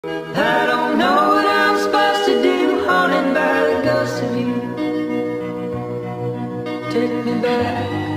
I don't know what I'm supposed to do, haunted by the ghost of you. Take me back.